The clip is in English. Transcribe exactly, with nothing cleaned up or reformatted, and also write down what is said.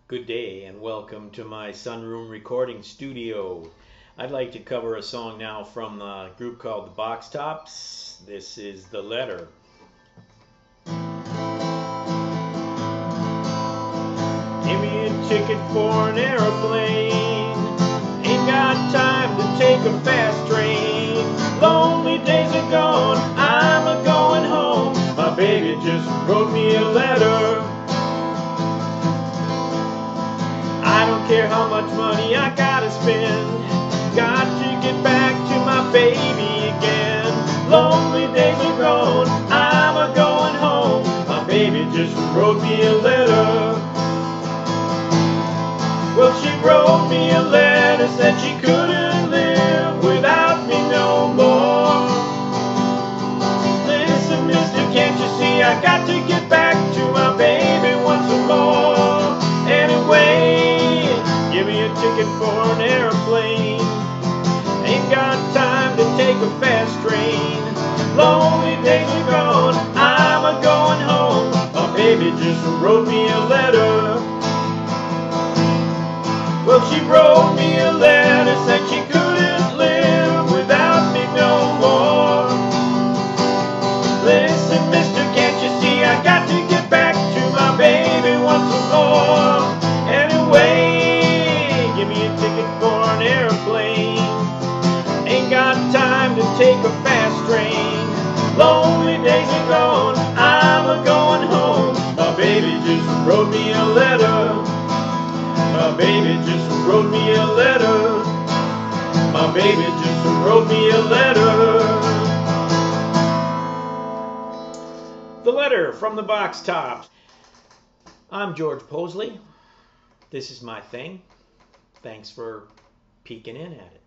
Good day and welcome to my sunroom recording studio. I'd like to cover a song now from a group called the Box Tops. This is The Letter. Give me a ticket for an aeroplane. Ain't got time to take a fast train. Lonely days are gone, I'm a going home. My baby just wrote me a letter. I don't care how much money I gotta spend. Got to get back to my baby again. Lonely days are gone, I'm a going home. My baby just wrote me a letter. Well, she wrote me a letter, said she couldn't live without me no more. Listen, mister, can't you see I got to get back to my baby once more. Anyway, give me a ticket for an aeroplane. Ain't got time to take a fast train. Lonely days are gone, I'm a going home. My baby just wrote me a letter. Well, she wrote me a letter, said she couldn't live without me no more. Listen, mister, can't you see I got to get back to my baby once more. Anyway, give me a ticket for an aeroplane. Ain't got time to take a fast train. Lonely days are gone, I'm a going home. My baby just wrote me a letter. My baby just wrote me a letter. My baby just wrote me a letter. The Letter from the Box Tops. I'm George Possley. This is my thing. Thanks for peeking in at it.